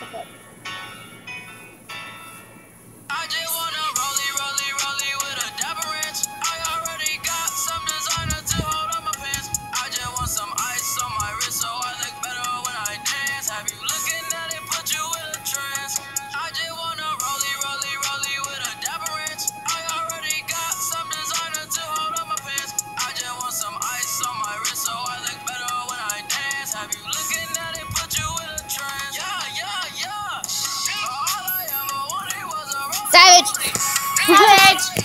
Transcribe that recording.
the clip. I just wanna rollie with a dapper ranch. I already got some designer to hold on my pants. I just want some ice on my wrist so I look better when I dance. Have you looking at it, put you in a trance? I just wanna rollie with a dapper ranch. I already got some designer to hold on my pants. I just want some ice on my wrist so I look better when I dance. Have you looking at it, put you in a trance? Yeah. All I ever wanted was a Savage! Savage!